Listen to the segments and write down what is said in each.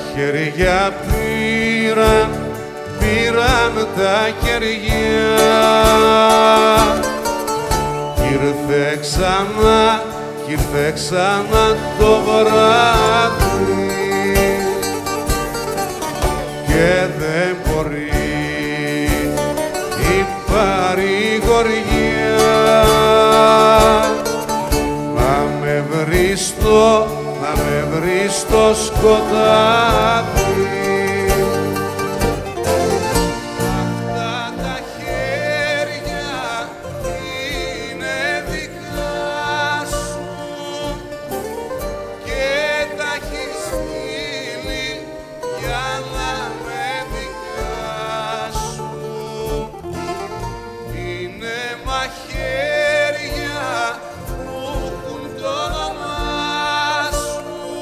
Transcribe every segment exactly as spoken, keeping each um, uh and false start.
χέρια πήραν, πήραν τα χέρια κι ήρθε ξανά, κι ήρθε ξανά το βράδυ και δεν μπορεί η παρηγοριά να με βρει στο, να με βρει στο σκοτάδι. Αυτά τα χέρια είναι δικά σου και τα έχεις στείλει για να με δικά σου. Είναι μαχαίρια που έχουν το όνομά σου.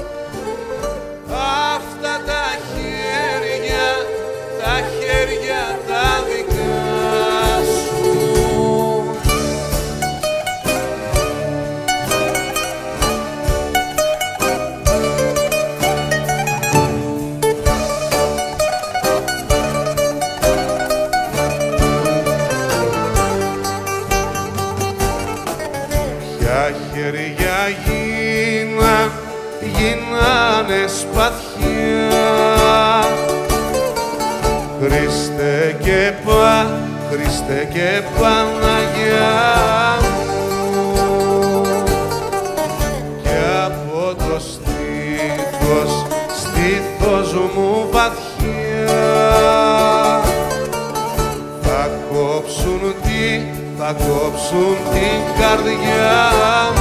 Αυτά τα χέρια, τα χέρια τα δικά σου. Ποια χέρια γίναν, γίνανε σπαθιά. Χριστέ και Πα, Χριστέ και Παναγιά μου, και από το στήθος, στήθος μου βαθιά θα κόψουν τη, θα κόψουν την καρδιά μου.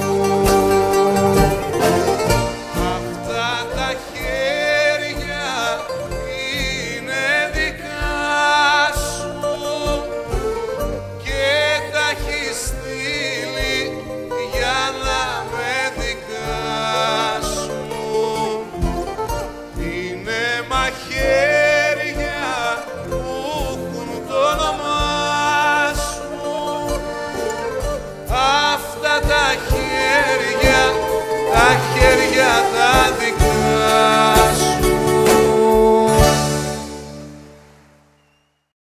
Αυτά τα χέρια είναι δικά σου και τα έχεις στείλει για να με δικά σου. Είναι μαχαίρια που έχουν το όνομά σου. Αυτά τα χέρια